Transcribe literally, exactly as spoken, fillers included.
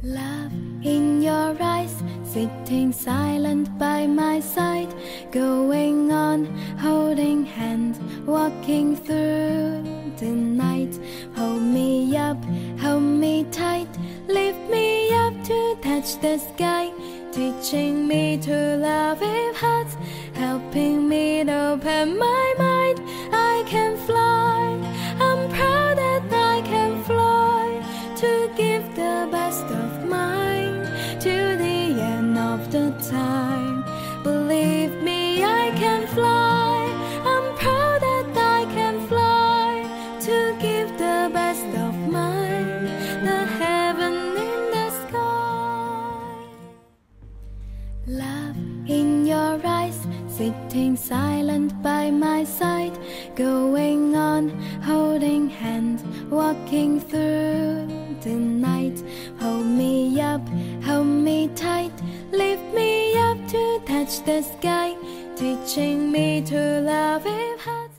Love in your eyes, sitting silent by my side, going on, holding hand, walking through the night. Hold me up, hold me tight, lift me up to touch the sky, teaching me to love with hearts, helping me to open my mind. I can fly, I'm proud that I can fly, to give the best of mine to the end of the time. Believe me, I can fly, I'm proud that I can fly, to give the best of mine, the heaven in the sky. Love in your eyes, sitting silent by my side, going on, holding hand, walking through the night. Hold me up, hold me tight, lift me up to touch the sky, teaching me to love with hearts.